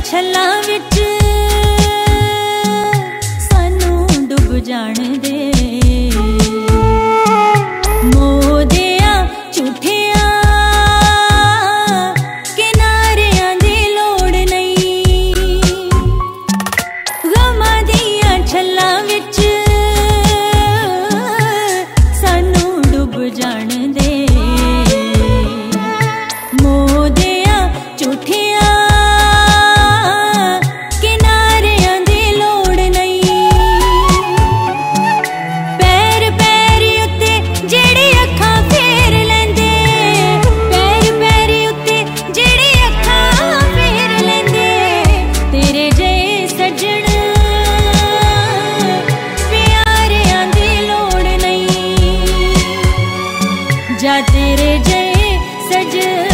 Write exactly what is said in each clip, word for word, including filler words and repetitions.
छल्लां विच सानू डुब जाण दे। मोदिया झूठिया किनारियां दी लोड़ नहीं। गमां दियां छल्लां विच सानू डुब जाण दे। मोदिया झूठिया जा तेरे जय सजन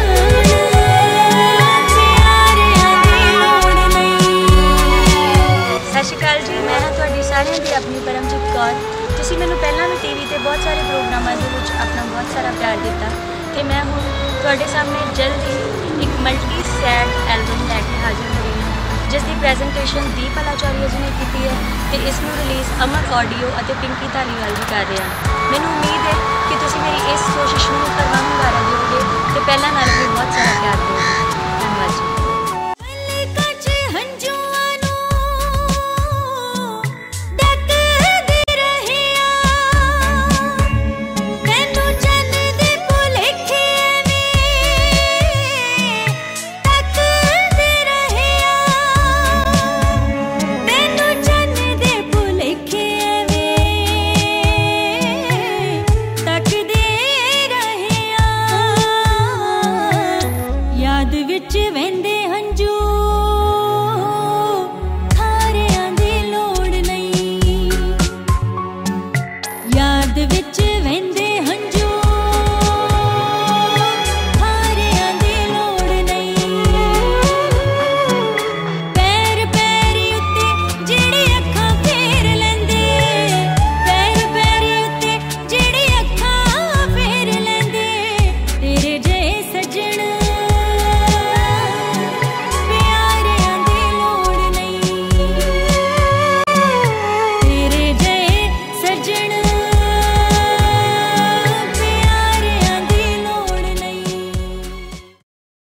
प्यारियां दी लोड़ नहीं। सत श्री अकाल जी, मैं हाँ तुहाडी सारियां दी अपनी परमजीत कौर। तुसीं मैनूं पहलां भी टीवी ते बहुत सारे प्रोग्रामां दे विच अपना बहुत सारा प्यार दिता ते मैं हुण तुहाडे सामने जल्द ही एक मल्टी सैड एल्बम लैके हाजिर हो रही हूँ, जिसकी प्रेजेंटेशन दीप आचार्य जी ने की है तो इसनूं रिलीज़ अमर ऑडियो और पिंकी धालीवाल भी कर रहे हैं। मैनूं उम्मीद है कि तुसीं मेरी इस कोशिश में करवा हुंगारा दिओगे तो पहला नाल भी बहुत सारा प्यार दोगे।